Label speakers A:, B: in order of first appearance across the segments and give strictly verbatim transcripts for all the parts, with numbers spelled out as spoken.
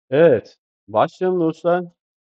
A: Evet. Başlayalım dostlar.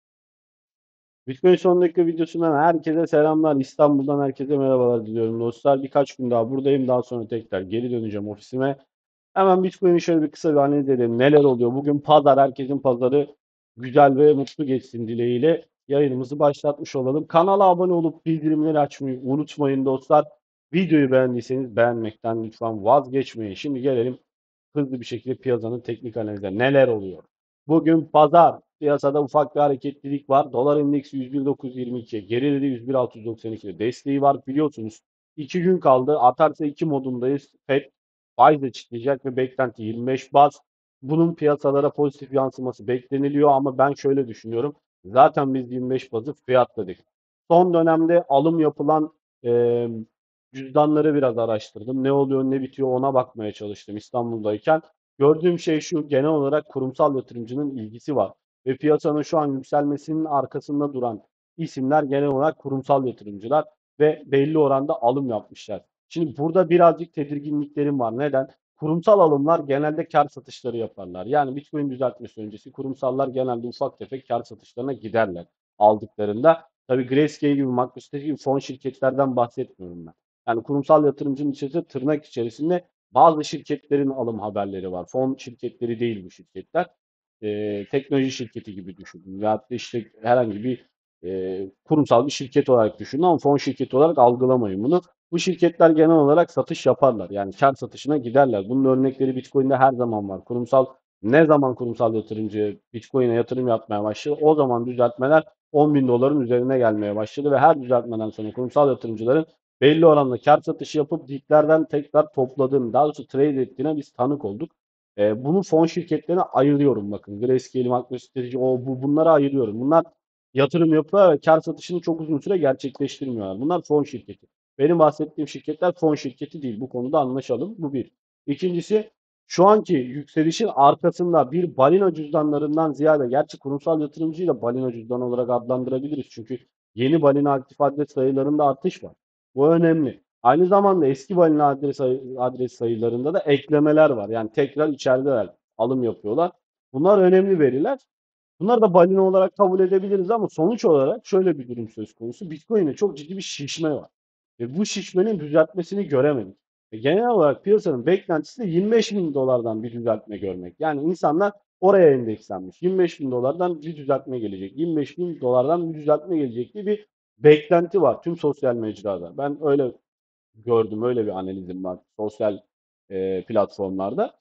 A: Bitcoin son dakika videosundan herkese selamlar. İstanbul'dan herkese merhabalar diliyorum dostlar. Birkaç gün daha buradayım. Daha sonra tekrar geri döneceğim ofisime. Hemen Bitcoin'i şöyle bir kısa bir analiz edelim. Neler oluyor? Bugün pazar. Herkesin pazarı güzel ve mutlu geçsin dileğiyle yayınımızı başlatmış olalım. Kanala abone olup bildirimleri açmayı unutmayın dostlar. Videoyu beğendiyseniz beğenmekten lütfen vazgeçmeyin. Şimdi gelelim hızlı bir şekilde piyasanın teknik analizine. Neler oluyor? Bugün pazar. Piyasada ufak bir hareketlilik var. Dolar endeksi yüz bir bin dokuz yüz yirmi ikiye geriledi. yüz bir bin altı yüz doksan ikide desteği var. Biliyorsunuz iki gün kaldı. Atarsa iki modundayız. Fed faiz açıklayacak ve beklenti yirmi beş baz. Bunun piyasalara pozitif yansıması bekleniliyor ama ben şöyle düşünüyorum. Zaten biz yirmi beş bazı fiyatladık. Son dönemde alım yapılan e, cüzdanları biraz araştırdım. Ne oluyor ne bitiyor ona bakmaya çalıştım İstanbul'dayken. Gördüğüm şey şu, genel olarak kurumsal yatırımcının ilgisi var. Ve piyasanın şu an yükselmesinin arkasında duran isimler genel olarak kurumsal yatırımcılar ve belli oranda alım yapmışlar. Şimdi burada birazcık tedirginliklerim var. Neden? Kurumsal alımlar genelde kar satışları yaparlar. Yani Bitcoin düzeltmesi öncesi kurumsallar genelde ufak tefek kar satışlarına giderler aldıklarında. Tabii Grayscale gibi, MicroStrategy gibi fon şirketlerden bahsetmiyorum ben. Yani kurumsal yatırımcının içerisinde tırnak içerisinde bazı şirketlerin alım haberleri var. Fon şirketleri değil bu şirketler. Ee, teknoloji şirketi gibi düşünün. Veyahut da işte herhangi bir e, kurumsal bir şirket olarak düşünün ama fon şirketi olarak algılamayın bunu. Bu şirketler genel olarak satış yaparlar. Yani kar satışına giderler. Bunun örnekleri Bitcoin'de her zaman var. Kurumsal ne zaman kurumsal yatırımcı Bitcoin'e yatırım yapmaya başladı? O zaman düzeltmeler on bin doların üzerine gelmeye başladı ve her düzeltmeden sonra kurumsal yatırımcıların belli oranda kar satışı yapıp diplerden tekrar topladığını, daha doğrusu trade ettiğine biz tanık olduk. E, bunu fon şirketlerine ayırıyorum bakın. Grayscale, MicroStrategy, o bu bunları ayırıyorum. Bunlar yatırım yapıyor ve kar satışını çok uzun süre gerçekleştirmiyorlar. Bunlar fon şirketi. Benim bahsettiğim şirketler fon şirketi değil. Bu konuda anlaşalım. Bu bir. İkincisi, şu anki yükselişin arkasında bir balina cüzdanlarından ziyade, gerçi kurumsal yatırımcıyı da balina cüzdanı olarak adlandırabiliriz. Çünkü yeni balina aktif adres sayılarında artış var. Bu önemli. Aynı zamanda eski balina adres, adres sayılarında da eklemeler var. Yani tekrar içerideler, alım yapıyorlar. Bunlar önemli veriler. Bunlar da balina olarak kabul edebiliriz ama sonuç olarak şöyle bir durum söz konusu. Bitcoin'e çok ciddi bir şişme var. Ve bu şişmenin düzeltmesini göremedik. Ve genel olarak piyasanın beklentisi de yirmi beş bin dolardan bir düzeltme görmek. Yani insanlar oraya endekslenmiş. yirmi beş bin dolardan bir düzeltme gelecek. yirmi beş bin dolardan bir düzeltme gelecek diye bir beklenti var tüm sosyal mecrada. Ben öyle gördüm, öyle bir analizim var sosyal e, platformlarda.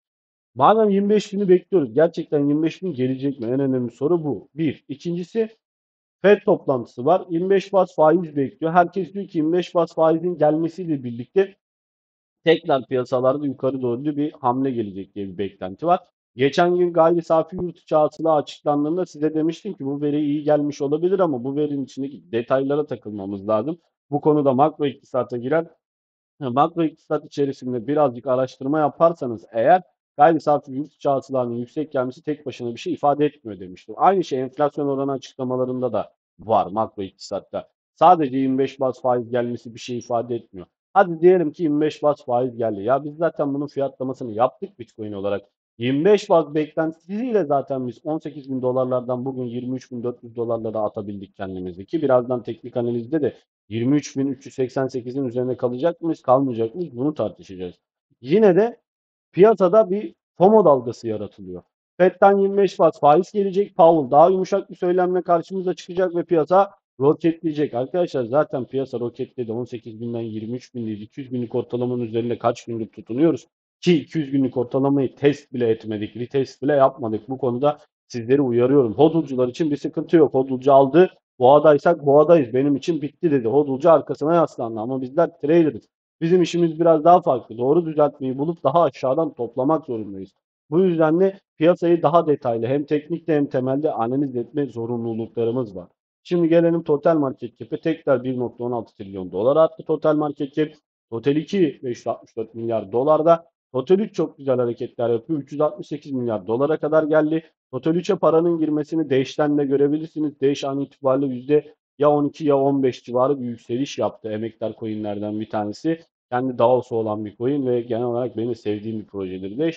A: Madem yirmi beş bini bekliyoruz, gerçekten yirmi beş bin gelecek mi? En önemli soru bu. Bir. İkincisi, Fed toplantısı var. yirmi beş bas faiz bekliyor. Herkes diyor ki yirmi beş bas faizin gelmesiyle birlikte tekrar piyasalarda yukarı doğru bir hamle gelecek diye bir beklenti var. Geçen gün gayri safi yurt içi hasıla açıklandığında size demiştim ki bu veri iyi gelmiş olabilir ama bu verinin içindeki detaylara takılmamız lazım. Bu konuda makro iktisata giren, makro iktisat içerisinde birazcık araştırma yaparsanız eğer, gayri safi yurt içi hasılanın yüksek gelmesi tek başına bir şey ifade etmiyor demiştim. Aynı şey enflasyon oranı açıklamalarında da var makro iktisatta. Sadece yirmi beş baz faiz gelmesi bir şey ifade etmiyor. Hadi diyelim ki yirmi beş baz faiz geldi. Ya biz zaten bunun fiyatlamasını yaptık Bitcoin olarak. yirmi beş baz beklentisiyle zaten biz on sekiz bin dolarlardan bugün yirmi üç bin dört yüz dolarlara atabildik kendimizi, ki birazdan teknik analizde de yirmi üç bin üç yüz seksen sekizin üzerinde kalacak mıyız, kalmayacak mıyız bunu tartışacağız. Yine de piyasada bir FOMO dalgası yaratılıyor. Fed'den yirmi beş bas faiz gelecek. Powell daha yumuşak bir söylemle karşımıza çıkacak ve piyasa roketleyecek. Arkadaşlar zaten piyasa roketledi. on sekiz binden yirmi üç bindeyiz. iki yüz günlük ortalamanın üzerinde kaç gündür tutunuyoruz? Ki iki yüz günlük ortalamayı test bile etmedik. Retest bile yapmadık. Bu konuda sizleri uyarıyorum. Hodulcular için bir sıkıntı yok. Hodulcu aldı. Boğadaysak boğadayız. Benim için bitti dedi. Hodulcu arkasına yaslandı ama bizler trader'ız. Bizim işimiz biraz daha farklı. Doğru düzeltmeyi bulup daha aşağıdan toplamak zorundayız. Bu yüzden de piyasayı daha detaylı hem teknikte hem temelde analiz etme zorunluluklarımız var. Şimdi gelelim total market cap'e. Tekrar bir nokta on altı trilyon dolar arttı total market cap. Total iki beş yüz altmış dört milyar dolarda. Total üç çok güzel hareketler yapıyor. üç yüz altmış sekiz milyar dolara kadar geldi. Total üçe paranın girmesini Dash'ten de görebilirsiniz. Dash an itibariyle yüzde ya on iki ya on beş civarı bir yükseliş yaptı. Emektar coinlerden bir tanesi. Kendi D A O'su olan bir coin ve genel olarak benim sevdiğim bir projedir Dash.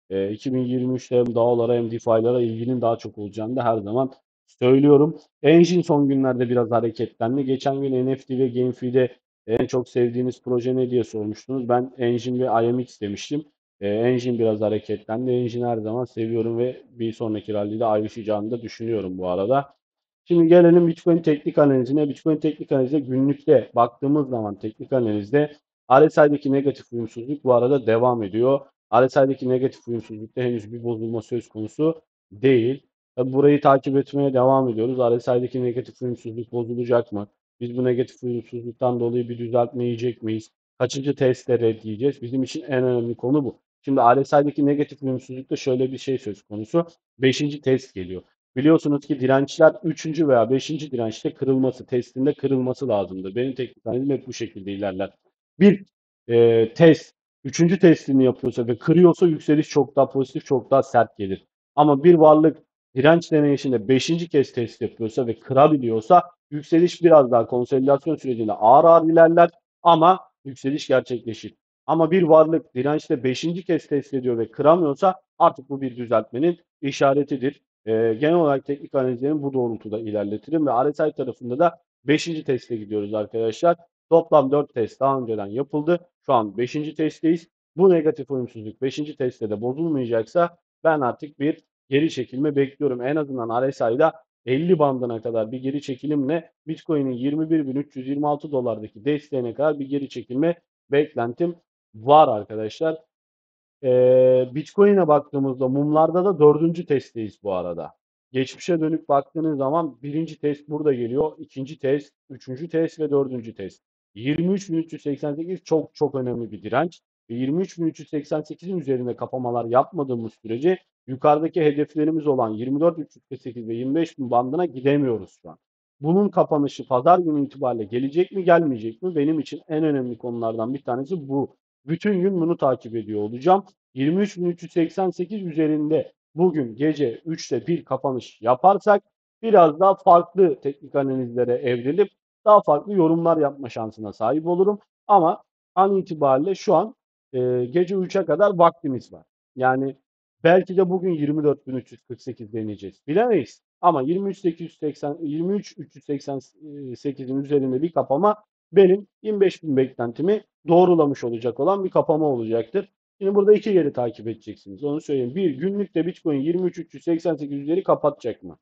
A: E, iki bin yirmi üçte hem DAO'lara hem DeFi'lara ilginin daha çok olacağını da her zaman söylüyorum. Engine son günlerde biraz hareketlendi. Geçen gün N F T ve GameFi'de en çok sevdiğiniz proje ne diye sormuştunuz. Ben Engine ve I M X demiştim. E, Engine biraz hareketlendi. Engine her zaman seviyorum ve bir sonraki rally'de ayrışacağını da düşünüyorum bu arada. Şimdi gelelim Bitcoin teknik analizine. Bitcoin teknik analizde günlükte baktığımız zaman teknik analizde R S I'deki negatif uyumsuzluk bu arada devam ediyor. R S I'deki negatif uyumsuzlukta henüz bir bozulma söz konusu değil. Tabii burayı takip etmeye devam ediyoruz. R S I'deki negatif uyumsuzluk bozulacak mı? Biz bu negatif uyumsuzluktan dolayı bir düzeltme yiyecek miyiz? Kaçıncı testte red diyeceğiz? Bizim için en önemli konu bu. Şimdi R S I'deki negatif uyumsuzlukta şöyle bir şey söz konusu. Beşinci test geliyor. Biliyorsunuz ki dirençler üçüncü veya beşinci dirençte kırılması, testinde kırılması lazımdır. Benim teknik analizim hep bu şekilde ilerler. Bir e, test, üçüncü testini yapıyorsa ve kırıyorsa yükseliş çok daha pozitif, çok daha sert gelir. Ama bir varlık direnç deneyişinde beşinci kez test yapıyorsa ve kırabiliyorsa yükseliş biraz daha konsolidasyon sürecinde ağır ağır ilerler ama yükseliş gerçekleşir. Ama bir varlık dirençte beşinci kez test ediyor ve kıramıyorsa artık bu bir düzeltmenin işaretidir. Ee, genel olarak teknik analizlerimi bu doğrultuda ilerletirim ve R S I tarafında da beşinci teste gidiyoruz arkadaşlar. Toplam dört test daha önceden yapıldı. Şu an beşinci testteyiz. Bu negatif uyumsuzluk beşinci testte de bozulmayacaksa ben artık bir geri çekilme bekliyorum. En azından R S I'da elli bandına kadar bir geri çekilimle Bitcoin'in yirmi bir bin üç yüz yirmi altı dolardaki desteğine kadar bir geri çekilme beklentim var arkadaşlar. Ee, Bitcoin'e baktığımızda mumlarda da dördüncü testteyiz bu arada. Geçmişe dönüp baktığınız zaman birinci test burada geliyor. İkinci test, üçüncü test ve dördüncü test. yirmi üç bin üç yüz seksen sekiz çok çok önemli bir direnç. Ve yirmi üç bin üç yüz seksen sekizin üzerinde kapamalar yapmadığımız sürece yukarıdaki hedeflerimiz olan yirmi dört bin üç yüz kırk sekiz ve yirmi beş bin bandına gidemiyoruz şu an. Bunun kapanışı pazar günü itibariyle gelecek mi gelmeyecek mi? Benim için en önemli konulardan bir tanesi bu. Bütün gün bunu takip ediyor olacağım. yirmi üç bin üç yüz seksen sekiz üzerinde bugün gece üçte bir kapanış yaparsak biraz daha farklı teknik analizlere evrilip daha farklı yorumlar yapma şansına sahip olurum. Ama an itibariyle şu an e, gece üçe kadar vaktimiz var. Yani belki de bugün yirmi dört bin üç yüz kırk sekiz deneyeceğiz. Bilemeyiz. Ama yirmi üç bin sekiz yüz seksen, yirmi üç bin üç yüz seksen sekizin üzerinde bir kapama benim yirmi beş bin beklentimi doğrulamış olacak olan bir kapama olacaktır. Şimdi burada iki yeri takip edeceksiniz. Onu söyleyeyim. Bir, günlükte Bitcoin yirmi üç bin üç yüz seksen sekiz üzeri kapatacak mı?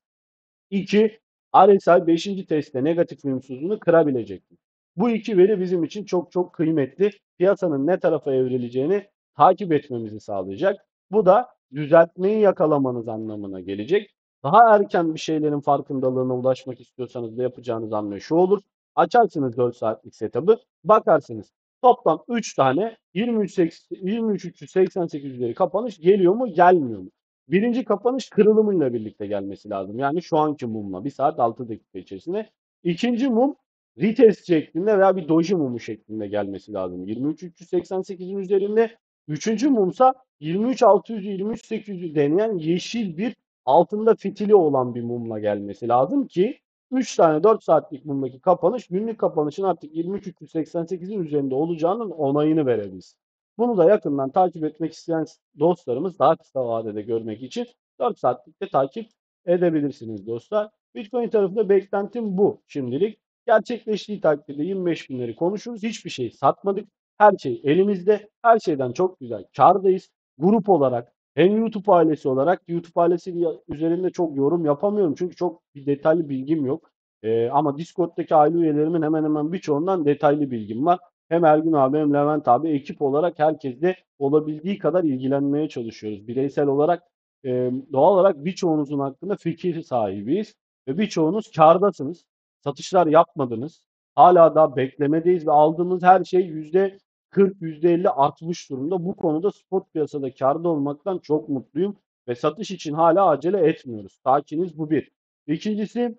A: İki, R S I beşinci testte negatif uyumsuzluğunu kırabilecek mi? Bu iki veri bizim için çok çok kıymetli. Piyasanın ne tarafa evrileceğini takip etmemizi sağlayacak. Bu da düzeltmeyi yakalamanız anlamına gelecek. Daha erken bir şeylerin farkındalığına ulaşmak istiyorsanız da yapacağınız hamle şu olur. Açarsınız dört saatlik setup'ı, bakarsınız. Toplam üç tane yirmi üç bin üç yüz seksen sekiz üzeri kapanış geliyor mu, gelmiyor mu? Birinci kapanış kırılımıyla birlikte gelmesi lazım. Yani şu anki mumla bir saat altı dakika içerisinde. İkinci mum retest şeklinde veya bir doji mumu şeklinde gelmesi lazım. yirmi üç bin üç yüz seksen sekizin üzerinde. Üçüncü mumsa yirmi üç bin altı yüz, yirmi üç bin sekiz yüz deneyen yeşil bir altında fitili olan bir mumla gelmesi lazım ki üç tane dört saatlik mumdaki kapanış günlük kapanışın artık yirmi üç bin üç yüz seksen sekizin üzerinde olacağının onayını verebiliriz. Bunu da yakından takip etmek isteyen dostlarımız daha kısa vadede görmek için dört saatlikte takip edebilirsiniz dostlar. Bitcoin tarafında beklentim bu şimdilik. Gerçekleştiği takdirde yirmi beş binleri konuşuruz. Hiçbir şey satmadık. Her şey elimizde. Her şeyden çok güzel kârdayız. Grup olarak hem YouTube ailesi olarak YouTube ailesi üzerinde çok yorum yapamıyorum. Çünkü çok bir detaylı bilgim yok. Ee, ama Discord'daki aile üyelerimin hemen hemen birçoğundan detaylı bilgim var. Hem Ergün abi hem Levent abi ekip olarak herkesle olabildiği kadar ilgilenmeye çalışıyoruz. Bireysel olarak e, doğal olarak birçoğunuzun hakkında fikir sahibiyiz ve birçoğunuz kârdasınız. Satışlar yapmadınız. Hala da beklemedeyiz ve aldığımız her şey yüzde kırk, yüzde elli artmış durumda. Bu konuda spot piyasada kârda olmaktan çok mutluyum ve satış için hala acele etmiyoruz. Sakiniz, bu bir. İkincisi,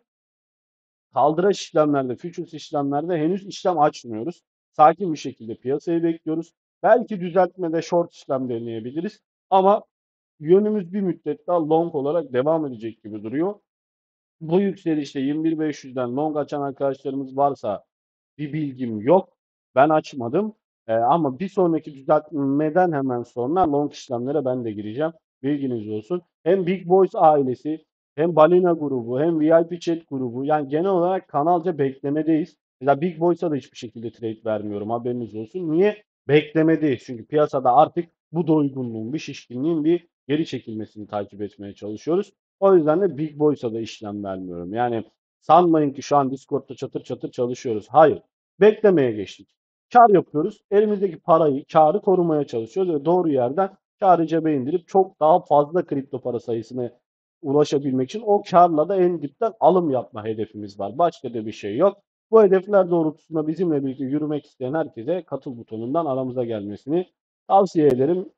A: kaldıraç işlemlerde, futures işlemlerde henüz işlem açmıyoruz. Sakin bir şekilde piyasayı bekliyoruz. Belki düzeltmede short işlem deneyebiliriz. Ama yönümüz bir müddet daha long olarak devam edecek gibi duruyor. Bu yükselişte yirmi bir bin beş yüzden long açan arkadaşlarımız varsa bir bilgim yok. Ben açmadım. Eee, ama bir sonraki düzeltmeden hemen sonra long işlemlere ben de gireceğim. Bilginiz olsun. Hem Big Boys ailesi hem Balina grubu hem V I P Chat grubu yani genel olarak kanalca beklemedeyiz. Mesela Big Boys'a da hiçbir şekilde trade vermiyorum haberiniz olsun. Niye? Beklemedeyiz. Çünkü piyasada artık bu doygunluğun, bir şişkinliğin bir geri çekilmesini takip etmeye çalışıyoruz. O yüzden de Big Boys'a da işlem vermiyorum. Yani sanmayın ki şu an Discord'da çatır çatır çalışıyoruz. Hayır. Beklemeye geçtik. Kar yapıyoruz. Elimizdeki parayı, karı korumaya çalışıyoruz ve doğru yerden karı cebe indirip çok daha fazla kripto para sayısına ulaşabilmek için o karla da en dipten alım yapma hedefimiz var. Başka da bir şey yok. Bu hedefler doğrultusunda bizimle birlikte yürümek isteyen herkese katıl butonundan aramıza gelmesini tavsiye ederim.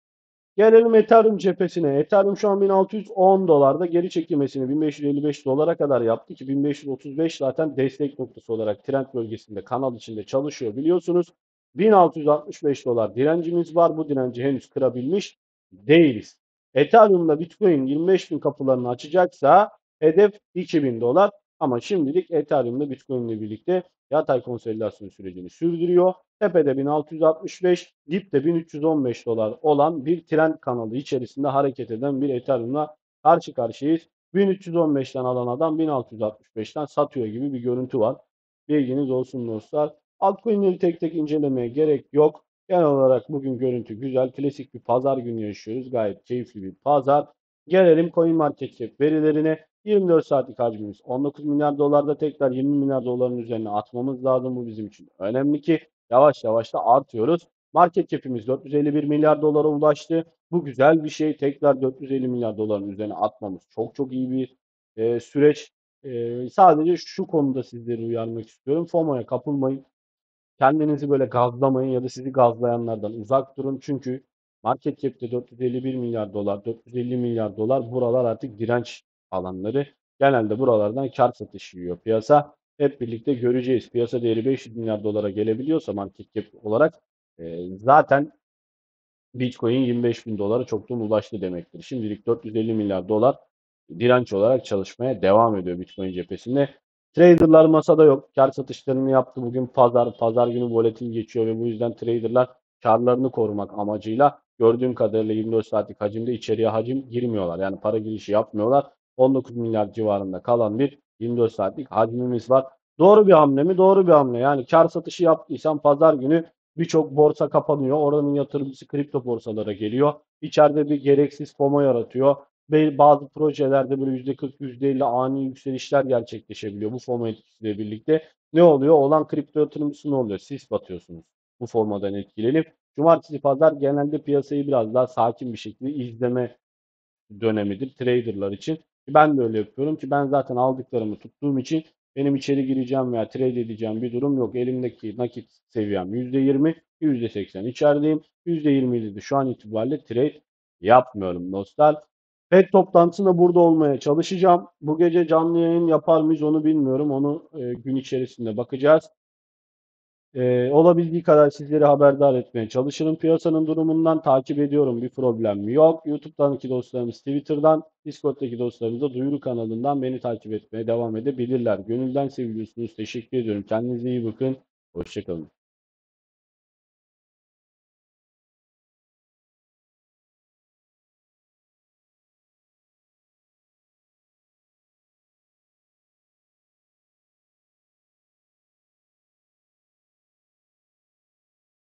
A: Gelelim Ethereum cephesine. Ethereum şu an bin altı yüz on dolarda geri çekilmesini bin beş yüz elli beş dolara kadar yaptı ki bin beş yüz otuz beş zaten destek noktası olarak trend bölgesinde kanal içinde çalışıyor biliyorsunuz. bin altı yüz altmış beş dolar direncimiz var. Bu direnci henüz kırabilmiş değiliz. Ethereum'da Bitcoin yirmi beş bin kapılarını açacaksa hedef iki bin dolar. Ama şimdilik Ethereum'da Bitcoin ile birlikte yatay konsolidasyon sürecini sürdürüyor. Tepede bin altı yüz altmış beş, dipte bin üç yüz on beş dolar olan bir trend kanalı içerisinde hareket eden bir Ethereum'la karşı karşıyayız. bin üç yüz on beşten alan adam bin altı yüz altmış beşten satıyor gibi bir görüntü var. Bilginiz olsun dostlar. Altcoin'leri tek tek incelemeye gerek yok. Genel olarak bugün görüntü güzel. Klasik bir pazar günü yaşıyoruz. Gayet keyifli bir pazar. Gelelim CoinMarketCap verilerine. yirmi dört saatlik hacmimiz on dokuz milyar dolarda, tekrar yirmi milyar doların üzerine atmamız lazım. Bu bizim için önemli ki yavaş yavaş da artıyoruz. Market cap'imiz dört yüz elli bir milyar dolara ulaştı. Bu güzel bir şey. Tekrar dört yüz elli milyar doların üzerine atmamız çok çok iyi bir e, süreç. E, sadece şu konuda sizleri uyarmak istiyorum. FOMO'ya kapılmayın. Kendinizi böyle gazlamayın ya da sizi gazlayanlardan uzak durun. Çünkü market cap'te dört yüz elli bir milyar dolar, dört yüz elli milyar dolar, buralar artık direnç alanları. Genelde buralardan kar satışı yiyor piyasa. Hep birlikte göreceğiz. Piyasa değeri beş yüz milyar dolara gelebiliyorsa market cap olarak e, zaten Bitcoin yirmi beş bin dolara çoktan ulaştı demektir. Şimdilik dört yüz elli milyar dolar direnç olarak çalışmaya devam ediyor Bitcoin cephesinde. Traderlar masada yok. Kar satışlarını yaptı. Bugün pazar, pazar günü volatil geçiyor ve bu yüzden traderlar karlarını korumak amacıyla gördüğüm kadarıyla yirmi dört saatlik hacimde içeriye hacim girmiyorlar. Yani para girişi yapmıyorlar. on dokuz milyar civarında kalan bir yirmi dört saatlik hacmimiz var. Doğru bir hamle mi? Doğru bir hamle. Yani kar satışı yaptıysan pazar günü birçok borsa kapanıyor. Oranın yatırımcısı kripto borsalara geliyor. İçeride bir gereksiz FOMO yaratıyor. Ve bazı projelerde böyle yüzde kırk, yüzde elli ani yükselişler gerçekleşebiliyor bu FOMO etkisiyle birlikte. Ne oluyor? Olan kripto yatırımcısı ne oluyor? Siz batıyorsunuz bu FOMO'dan etkilenip. Cumartesi pazar genelde piyasayı biraz daha sakin bir şekilde izleme dönemidir traderlar için. Ben de öyle yapıyorum ki ben zaten aldıklarımı tuttuğum için benim içeri gireceğim veya trade edeceğim bir durum yok. Elimdeki nakit seviyem yüzde yirmi, yüzde seksen içerideyim. yüzde yirmi ile de şu an itibariyle trade yapmıyorum dostlar. FED toplantısında burada olmaya çalışacağım. Bu gece canlı yayın yapar mıyız onu bilmiyorum. Onu e, gün içerisinde bakacağız. Ee, olabildiği kadar sizleri haberdar etmeye çalışırım. Piyasanın durumundan takip ediyorum. Bir problem yok. YouTube'daki dostlarımız Twitter'dan, Discord'daki dostlarımız da duyuru kanalından beni takip etmeye devam edebilirler. Gönülden seviliyorsunuz. Teşekkür ediyorum. Kendinize iyi bakın. Hoşçakalın.